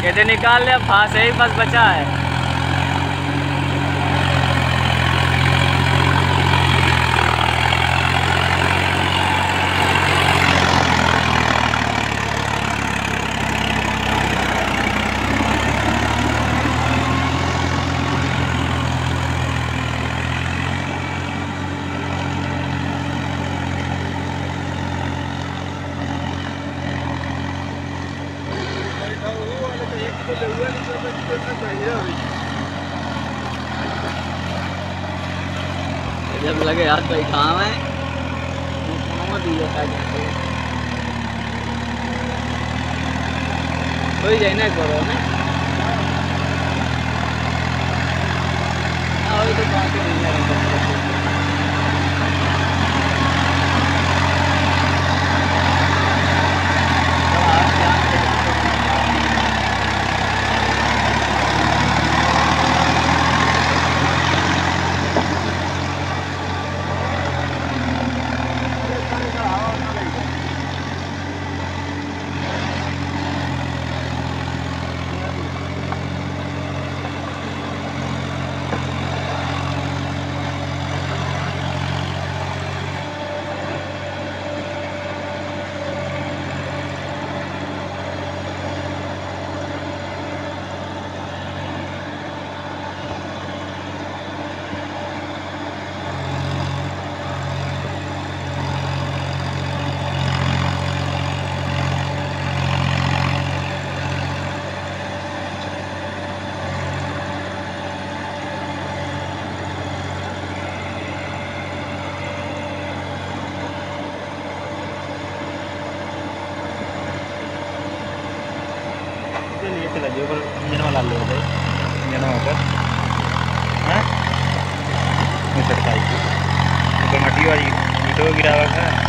कहते निकाल ले, फांस है, बस बचा है। जब लगे यार कोई काम है कोई जाए ना करो ना तो बात ही नहीं है। इंजन वाला लो भाई, इंजन होकर मटी वाली ईटो गिरावा था।